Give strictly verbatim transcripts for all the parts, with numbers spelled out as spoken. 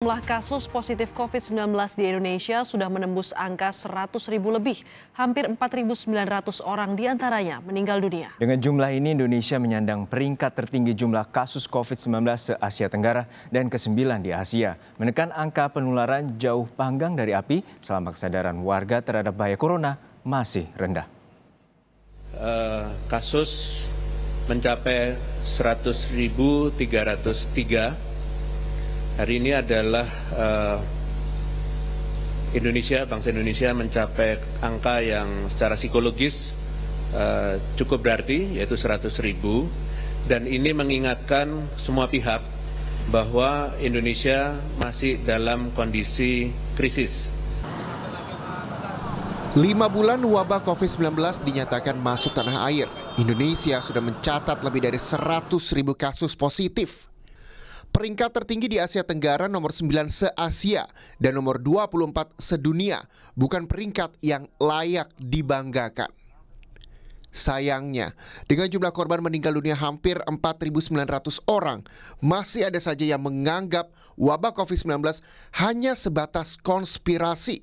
jumlah kasus positif covid sembilan belas di Indonesia sudah menembus angka seratus ribu lebih. Hampir empat ribu sembilan ratus orang diantaranya meninggal dunia. Dengan jumlah ini, Indonesia menyandang peringkat tertinggi jumlah kasus covid sembilan belas se-Asia Tenggara dan kesembilan di Asia. Menekan angka penularan jauh panggang dari api selama kesadaran warga terhadap bahaya corona masih rendah. Uh, kasus mencapai seratus ribu tiga ratus tiga. Hari ini adalah uh, Indonesia, bangsa Indonesia mencapai angka yang secara psikologis uh, cukup berarti, yaitu seratus ribu. Dan ini mengingatkan semua pihak bahwa Indonesia masih dalam kondisi krisis. Lima bulan wabah covid sembilan belas dinyatakan masuk tanah air. Indonesia sudah mencatat lebih dari seratus ribu kasus positif. Peringkat tertinggi di Asia Tenggara nomor sembilan se-Asia dan nomor dua puluh empat sedunia, bukan peringkat yang layak dibanggakan. Sayangnya, dengan jumlah korban meninggal dunia hampir empat ribu sembilan ratus orang, masih ada saja yang menganggap wabah covid sembilan belas hanya sebatas konspirasi.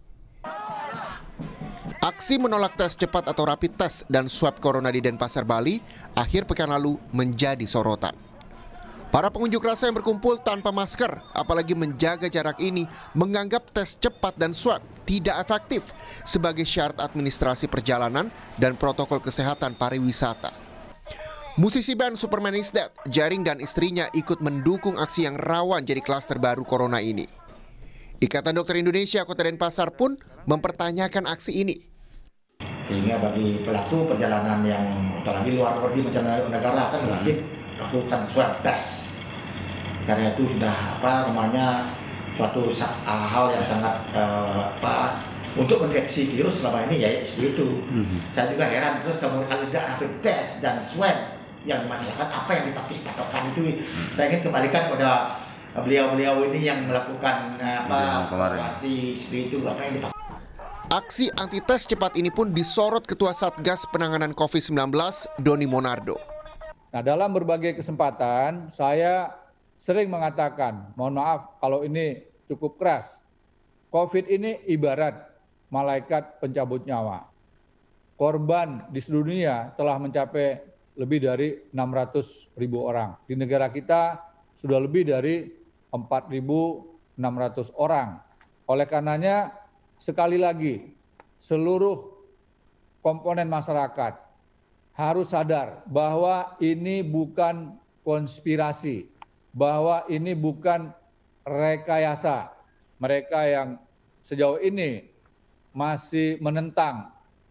Aksi menolak tes cepat atau rapid test dan swab corona di Denpasar, Bali, akhir pekan lalu menjadi sorotan. Para pengunjuk rasa yang berkumpul tanpa masker, apalagi menjaga jarak ini, menganggap tes cepat dan swab tidak efektif sebagai syarat administrasi perjalanan dan protokol kesehatan pariwisata. Musisi band Superman is Dead, Jaring dan istrinya ikut mendukung aksi yang rawan jadi klaster baru corona ini. Ikatan Dokter Indonesia Kota Denpasar pun mempertanyakan aksi ini. Sehingga bagi pelaku perjalanan yang apalagi luar negeri perjalanan negara kan wajib lakukan swab test. Karena itu sudah apa namanya suatu hal yang sangat uh, apa untuk mendeteksi virus selama ini ya seperti itu. Mm-hmm. Saya juga heran terus kemudian kalau tidak rapid test dan swab yang dimasalahkan apa yang dipakai patokan itu. Mm-hmm. Saya ingin kembalikan pada beliau-beliau ini yang melakukan apa operasi seperti itu apa yang dipakai. Aksi anti tes cepat ini pun disorot Ketua Satgas Penanganan covid sembilan belas Doni Monardo. Nah, dalam berbagai kesempatan saya sering mengatakan, mohon maaf kalau ini cukup keras, COVID ini ibarat malaikat pencabut nyawa. Korban di seluruh dunia telah mencapai lebih dari enam ratus ribu orang. Di negara kita sudah lebih dari empat ribu enam ratus orang. Oleh karenanya, sekali lagi, seluruh komponen masyarakat harus sadar bahwa ini bukan konspirasi, bahwa ini bukan rekayasa. Mereka yang sejauh ini masih menentang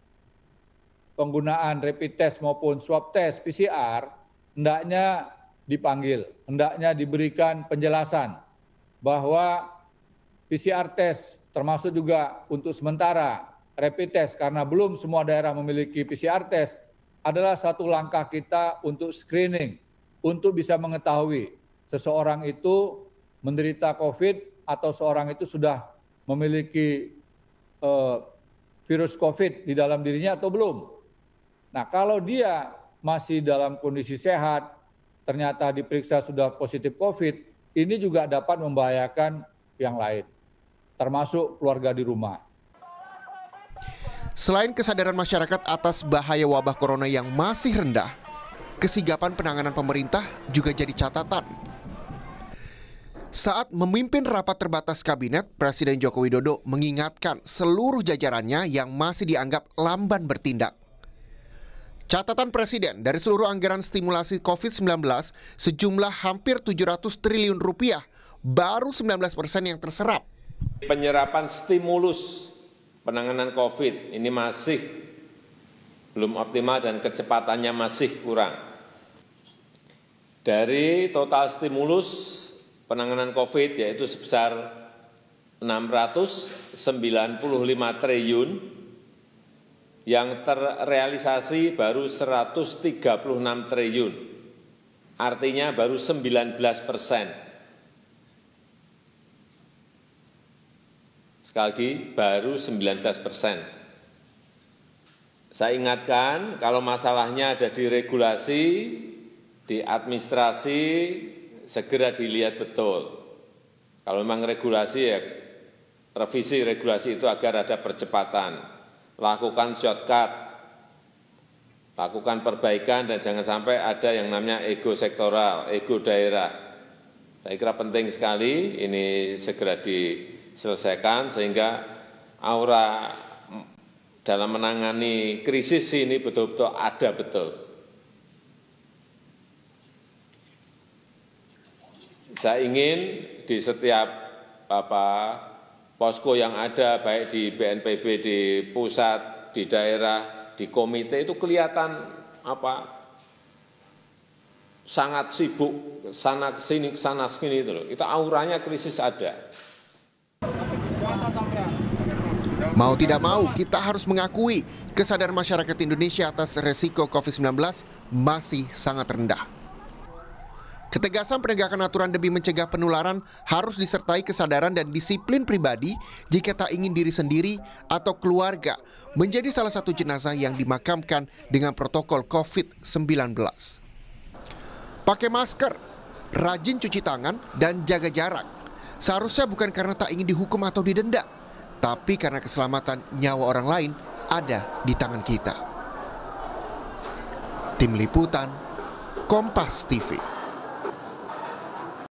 penggunaan rapid test maupun swab test P C R, hendaknya dipanggil, hendaknya diberikan penjelasan bahwa P C R test termasuk juga untuk sementara rapid test karena belum semua daerah memiliki P C R test, adalah satu langkah kita untuk screening, untuk bisa mengetahui seseorang itu menderita COVID atau seorang itu sudah memiliki uh, virus COVID di dalam dirinya atau belum. Nah, kalau dia masih dalam kondisi sehat, ternyata diperiksa sudah positif COVID, ini juga dapat membahayakan yang lain, termasuk keluarga di rumah. Selain kesadaran masyarakat atas bahaya wabah corona yang masih rendah, kesigapan penanganan pemerintah juga jadi catatan. Saat memimpin rapat terbatas kabinet, Presiden Joko Widodo mengingatkan seluruh jajarannya yang masih dianggap lamban bertindak. Catatan Presiden dari seluruh anggaran stimulasi covid sembilan belas sejumlah hampir tujuh ratus triliun rupiah, baru sembilan belas persen yang terserap. Penyerapan stimulus penanganan COVID ini masih belum optimal dan kecepatannya masih kurang. Dari total stimulus penanganan COVID yaitu sebesar enam ratus sembilan puluh lima triliun, yang terrealisasi baru seratus tiga puluh enam triliun, artinya baru sembilan belas persen. Sekali lagi, baru sembilan belas persen. Saya ingatkan, kalau masalahnya ada di regulasi, di administrasi, segera dilihat betul. Kalau memang regulasi ya revisi regulasi itu agar ada percepatan, lakukan shortcut, lakukan perbaikan dan jangan sampai ada yang namanya ego sektoral, ego daerah. Saya kira penting sekali ini segera diselesaikan sehingga aura dalam menangani krisis ini betul-betul ada betul. Saya ingin di setiap apa, posko yang ada, baik di B N P B, di pusat, di daerah, di komite, itu kelihatan apa, sangat sibuk, sana kesini, sana sini itu loh. Itu auranya krisis ada. Mau tidak mau, kita harus mengakui kesadaran masyarakat Indonesia atas resiko COVID sembilan belas masih sangat rendah. Ketegasan penegakan aturan demi mencegah penularan harus disertai kesadaran dan disiplin pribadi jika tak ingin diri sendiri atau keluarga menjadi salah satu jenazah yang dimakamkan dengan protokol COVID sembilan belas. Pakai masker, rajin cuci tangan, dan jaga jarak. Seharusnya bukan karena tak ingin dihukum atau didenda, tapi karena keselamatan nyawa orang lain ada di tangan kita. Tim Liputan, Kompas T V.